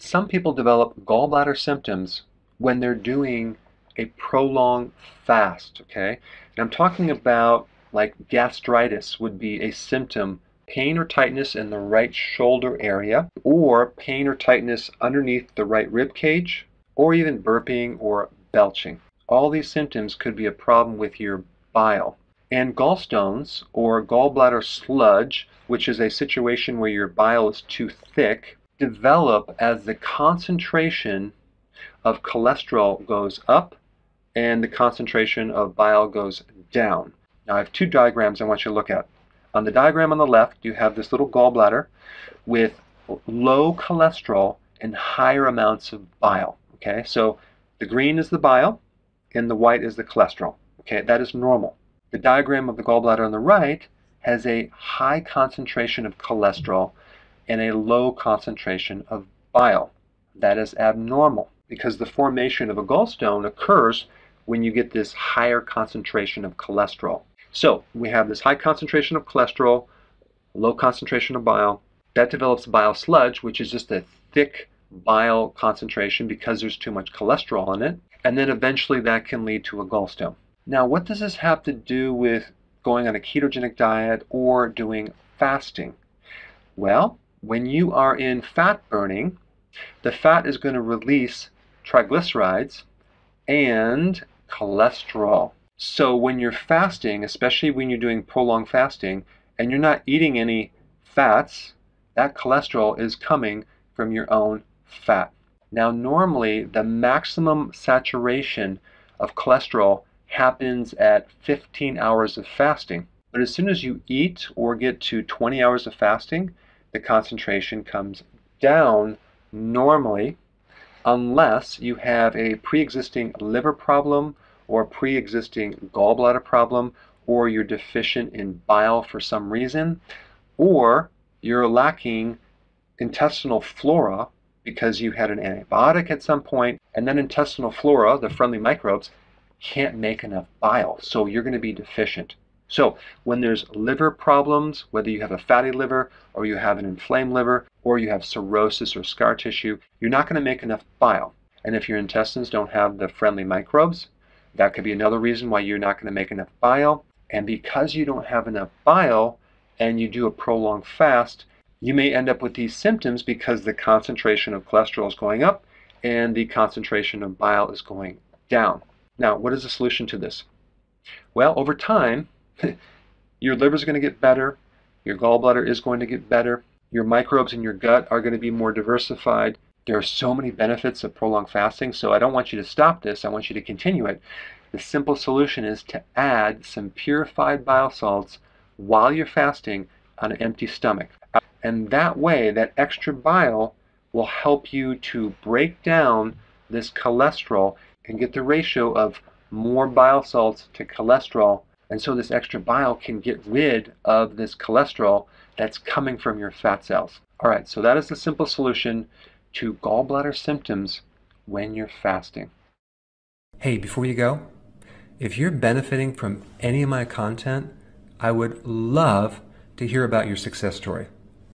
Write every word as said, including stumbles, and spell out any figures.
Some people develop gallbladder symptoms when they're doing a prolonged fast, okay? And I'm talking about like gastritis would be a symptom, pain or tightness in the right shoulder area, or pain or tightness underneath the right rib cage, or even burping or belching. All these symptoms could be a problem with your bile. And gallstones or gallbladder sludge, which is a situation where your bile is too thick, develop as the concentration of cholesterol goes up and the concentration of bile goes down. Now I have two diagrams I want you to look at. On the diagram on the left, you have this little gallbladder with low cholesterol and higher amounts of bile. Okay, so the green is the bile and the white is the cholesterol. Okay, that is normal. The diagram of the gallbladder on the right has a high concentration of cholesterol and a low concentration of bile. That is abnormal because the formation of a gallstone occurs when you get this higher concentration of cholesterol. So we have this high concentration of cholesterol, low concentration of bile. That develops bile sludge, which is just a thick bile concentration because there's too much cholesterol in it. And then eventually that can lead to a gallstone. Now, what does this have to do with going on a ketogenic diet or doing fasting? Well, when you are in fat burning, the fat is going to release triglycerides and cholesterol. So when you're fasting, especially when you're doing prolonged fasting, and you're not eating any fats, that cholesterol is coming from your own fat. Now, normally, the maximum saturation of cholesterol happens at fifteen hours of fasting. But as soon as you eat or get to twenty hours of fasting, the concentration comes down normally, unless you have a pre-existing liver problem or pre-existing gallbladder problem, or you're deficient in bile for some reason, or you're lacking intestinal flora because you had an antibiotic at some point, and then intestinal flora, the friendly microbes, can't make enough bile, so you're going to be deficient. So when there's liver problems, whether you have a fatty liver or you have an inflamed liver or you have cirrhosis or scar tissue, you're not going to make enough bile. And if your intestines don't have the friendly microbes, that could be another reason why you're not going to make enough bile. And because you don't have enough bile and you do a prolonged fast, you may end up with these symptoms because the concentration of cholesterol is going up and the concentration of bile is going down. Now, what is the solution to this? Well, over time, your liver is going to get better, your gallbladder is going to get better, your microbes in your gut are going to be more diversified. There are so many benefits of prolonged fasting, so I don't want you to stop this, I want you to continue it. The simple solution is to add some purified bile salts while you're fasting on an empty stomach. And that way, that extra bile will help you to break down this cholesterol and get the ratio of more bile salts to cholesterol. And so this extra bile can get rid of this cholesterol that's coming from your fat cells. All right, so that is the simple solution to gallbladder symptoms when you're fasting. Hey, before you go, if you're benefiting from any of my content, I would love to hear about your success story.